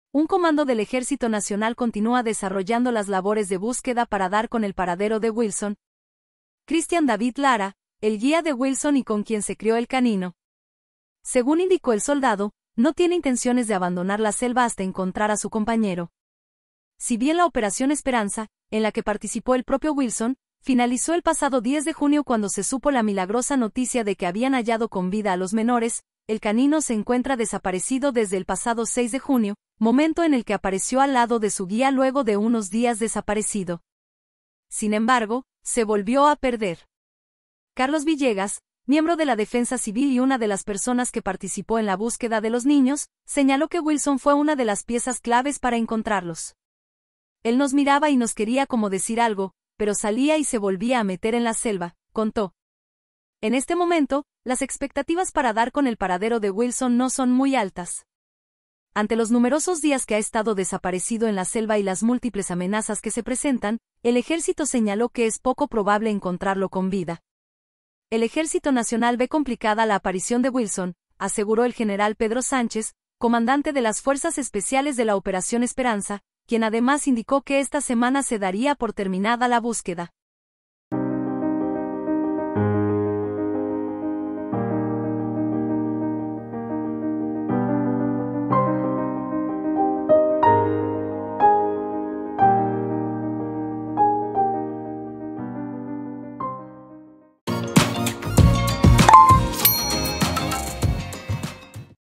un comando del Ejército Nacional continúa desarrollando las labores de búsqueda para dar con el paradero de Wilson. Christian David Lara, el guía de Wilson y con quien se crió el canino. Según indicó el soldado, no tiene intenciones de abandonar la selva hasta encontrar a su compañero. Si bien la Operación Esperanza, en la que participó el propio Wilson, finalizó el pasado 10 de junio cuando se supo la milagrosa noticia de que habían hallado con vida a los menores, el canino se encuentra desaparecido desde el pasado 6 de junio, momento en el que apareció al lado de su guía luego de unos días desaparecido. Sin embargo, se volvió a perder. Carlos Villegas, miembro de la Defensa Civil y una de las personas que participó en la búsqueda de los niños, señaló que Wilson fue una de las piezas claves para encontrarlos. Él nos miraba y nos quería como decir algo, pero salía y se volvía a meter en la selva, contó. En este momento, las expectativas para dar con el paradero de Wilson no son muy altas. Ante los numerosos días que ha estado desaparecido en la selva y las múltiples amenazas que se presentan, el ejército señaló que es poco probable encontrarlo con vida. El Ejército Nacional ve complicada la aparición de Wilson, aseguró el general Pedro Sánchez, comandante de las Fuerzas Especiales de la Operación Esperanza, quien además indicó que esta semana se daría por terminada la búsqueda.